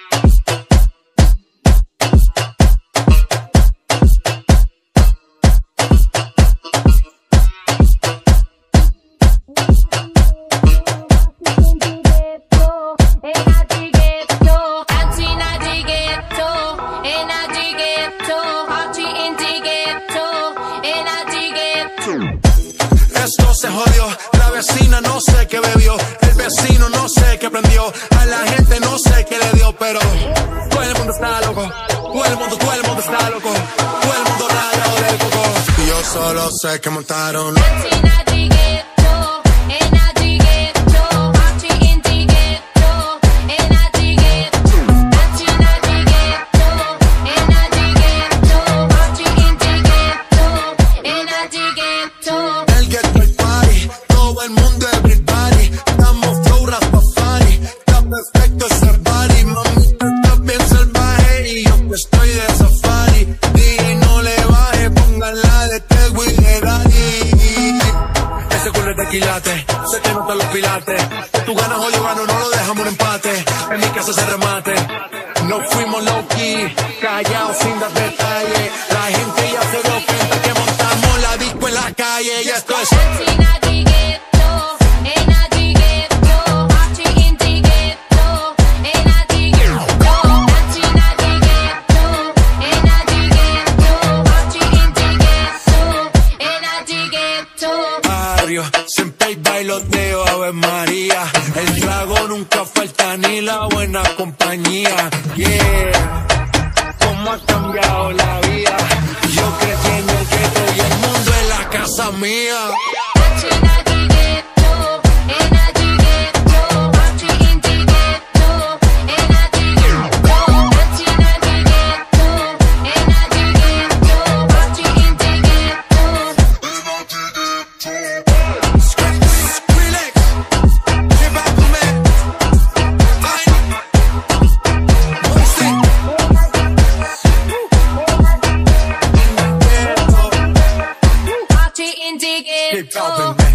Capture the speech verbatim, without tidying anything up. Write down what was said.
Esto se jodió, la vecina no sé qué bebió, el vecino no sé qué prendió, a la gente no sé qué le dio, pero todo el mundo está loco, todo el mundo, todo el mundo está loco, todo el mundo rayado del coco. Y yo solo sé que montaron. Estoy de safari y no le baje, pónganla de Tego y de Dani. Ese culo es de quilate, sé que no te los pilates. Tú ganas o yo gano, no lo dejamos un empate. En mi casa se remate, no fuimos low key, callados sin dar detalles. La gente ya se dio cuenta que montamos la disco en la calle y esto es. Siempre hay bailoteo, Ave María. El trago nunca falta ni la buena compañía. Yeah, cómo ha cambiado la vida. Yo creciendo el gueto y el mundo es la casa mía. Keep dropping, man.